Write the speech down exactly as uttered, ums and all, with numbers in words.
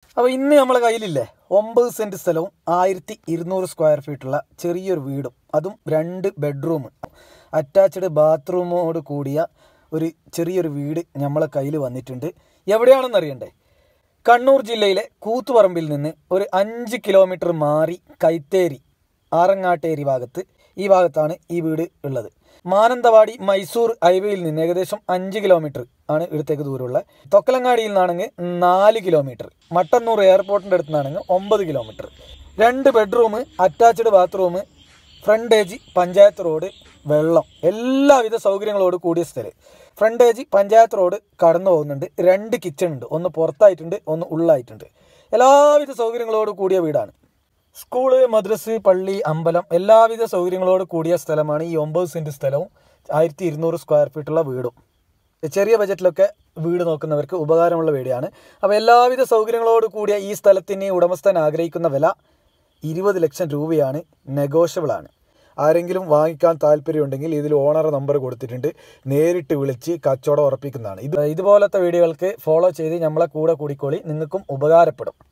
അപ്പോൾ ഇന്ന് നമ്മളെ കയ്യിലില്ലേ ഒമ്പത് സെൻറ്റ് സ്ഥലവും ആയിരത്തി ഇരുന്നൂറ് സ്ക്വയർ ഫീറ്റുള്ള ചെറിയൊരു വീടും, അതും രണ്ട് ബെഡ്റൂം അറ്റാച്ച്ഡ് ബാത്റൂമോട് കൂടിയ ഒരു ചെറിയൊരു വീട് നമ്മളെ കയ്യിൽ വന്നിട്ടുണ്ട്. എവിടെയാണെന്ന് അറിയണ്ടേ? കണ്ണൂർ ജില്ലയിലെ കൂത്തുപറമ്പിൽ നിന്ന് ഒരു അഞ്ച് കിലോമീറ്റർ മാറി കൈത്തേരി ആറങ്ങാട്ടേരി ഭാഗത്ത്, ഈ ഭാഗത്താണ് ഈ വീട് ഉള്ളത്. മാനന്തവാടി മൈസൂർ ഹൈവേയിൽ നിന്ന് ഏകദേശം അഞ്ച് കിലോമീറ്റർ ആണ് ഇവിടത്തേക്ക് ദൂരമുള്ള. തൊക്കലങ്ങാടിയിൽ നിന്നാണെങ്കിൽ നാല് കിലോമീറ്റർ, മട്ടന്നൂർ എയർപോർട്ടിൻ്റെ അടുത്ത് നിന്നാണെങ്കിൽ ഒമ്പത് കിലോമീറ്റർ. രണ്ട് bedroom, attached bathroom, frontage panchayat road, വെള്ളം, എല്ലാവിധ സൗകര്യങ്ങളോട് കൂടിയ സ്ഥലം. ഫ്രണ്ടേജ് പഞ്ചായത്ത് റോഡ് കടന്നു പോകുന്നുണ്ട്. രണ്ട് കിച്ചൺ ഉണ്ട്, ഒന്ന് പുറത്തായിട്ടുണ്ട്, ഒന്ന് ഉള്ളായിട്ടുണ്ട്. എല്ലാവിധ സൗകര്യങ്ങളോട് കൂടിയ വീടാണ്. സ്കൂള്, മദ്രസ്, പള്ളി, അമ്പലം, എല്ലാവിധ സൗകര്യങ്ങളോട് കൂടിയ സ്ഥലമാണ് ഈ ഒമ്പത് സെൻറ്റ് സ്ഥലവും ആയിരത്തി ഇരുന്നൂറ് സ്ക്വയർ ഫീറ്റുള്ള വീടും. ചെറിയ ബജറ്റിലൊക്കെ വീട് നോക്കുന്നവർക്ക് ഉപകാരമുള്ള വീടാണ്. അപ്പോൾ എല്ലാവിധ സൗകര്യങ്ങളോട് കൂടിയ ഈ സ്ഥലത്തിന് ഉടമസ്ഥൻ ആഗ്രഹിക്കുന്ന വില ഇരുപത് ലക്ഷം രൂപയാണ്. നെഗോഷ്യബിൾ ആണ്. ആരെങ്കിലും വാങ്ങിക്കാൻ താല്പര്യമുണ്ടെങ്കിൽ ഇതിൽ ഓണർ നമ്പർ കൊടുത്തിട്ടുണ്ട്, നേരിട്ട് വിളിച്ച് കച്ചവടം ഉറപ്പിക്കുന്നതാണ്. ഇത് ഇതുപോലത്തെ വീഡിയോകൾക്ക് ഫോളോ ചെയ്ത് നമ്മളെ കൂടെ കൂടിക്കോളി, നിങ്ങൾക്കും ഉപകാരപ്പെടും.